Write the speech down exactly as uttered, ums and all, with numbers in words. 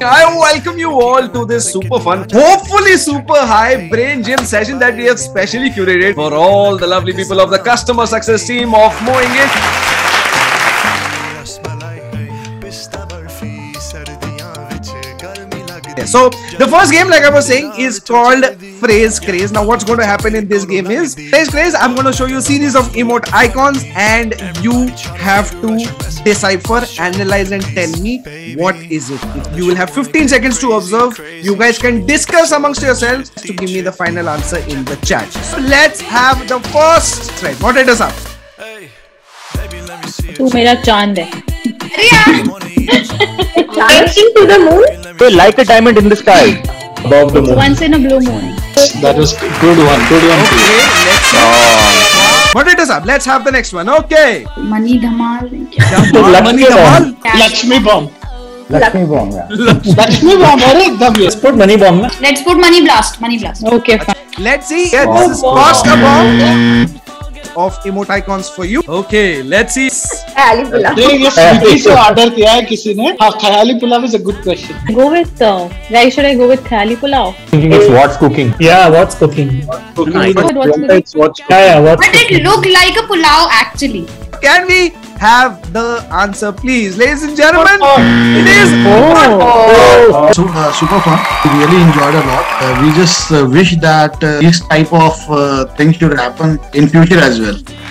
I welcome you all to this super fun, hopefully super high brain gym session that we have specially curated for all the lovely people of the customer success team of Moengage. So the first game, like I was saying, is called Phrase Craze. Now what's going to happen in this game is Phrase Craze. I'm going to show you a series of emote icons and you have to decipher, analyze and tell me what is it. You will have fifteen seconds to observe. You guys can discuss amongst yourselves to give me the final answer in the chat. So let's have the first thread. Moderators up. तू मेरा चांद है. Dancing to the moon? They like a diamond in the sky above the moon. Once in a blue moon. That was good one. Good one. Okay, let's oh. Moderators up. Let's have the next one. Okay. Money dhamal. Money dhamal. Lakshmi bomb. Lakshmi bomb. Yeah. Lakshmi bomb. Let's put money bomb. Na? Let's put money blast. Money blast. Okay, fine. Let's see. Yeah, this is cost about of emote icons for you. Okay, let's see. Khayali pulav. ये स्वीटी से order किया है किसी ने. हाँ, खयाली pulao is a good question. Go with uh, why should I go with khayali pulav? Thinking it's what's cooking. Yeah, what's cooking. What's cooking? It's what's yeah, what's But it looked like a pulao actually. Can we have the answer, please, ladies and gentlemen? It is. Oh. Oh. So, uh, super fun. We really enjoyed a lot. Uh, we just uh, wish that uh, this type of uh, things should happen in future as well.